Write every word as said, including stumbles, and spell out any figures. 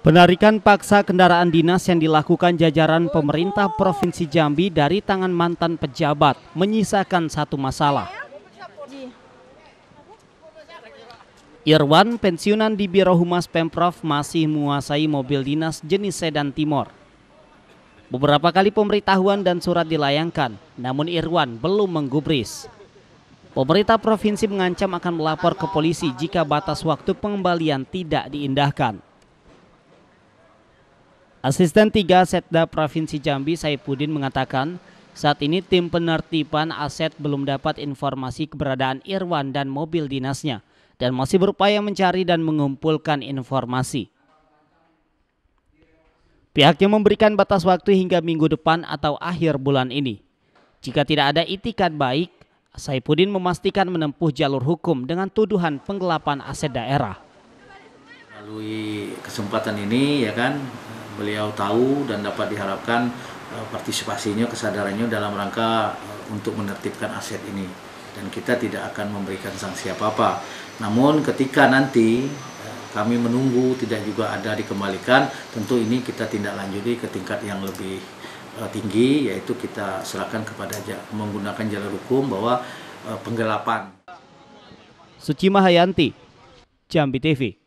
Penarikan paksa kendaraan dinas yang dilakukan jajaran pemerintah Provinsi Jambi dari tangan mantan pejabat menyisakan satu masalah. Irwan, pensiunan di Biro Humas Pemprov, masih menguasai mobil dinas jenis sedan Timor. Beberapa kali pemberitahuan dan surat dilayangkan, namun Irwan belum menggubris. Pemerintah provinsi mengancam akan melapor ke polisi jika batas waktu pengembalian tidak diindahkan. Asisten tiga Setda Provinsi Jambi Saipuddin mengatakan, saat ini tim penertiban aset belum dapat informasi keberadaan Irwan dan mobil dinasnya dan masih berupaya mencari dan mengumpulkan informasi. Pihaknya memberikan batas waktu hingga minggu depan atau akhir bulan ini. Jika tidak ada itikat baik, Saipuddin memastikan menempuh jalur hukum dengan tuduhan penggelapan aset daerah. Melalui kesempatan ini, ya kan, beliau tahu dan dapat diharapkan partisipasinya, kesadarannya dalam rangka untuk menertibkan aset ini. Dan kita tidak akan memberikan sanksi apa-apa. Namun ketika nanti kami menunggu tidak juga ada dikembalikan, tentu ini kita tindak lanjuti ke tingkat yang lebih tinggi, yaitu kita serahkan kepada menggunakan jalur hukum bahwa penggelapan. Suci Mahayanti, Jambi T V.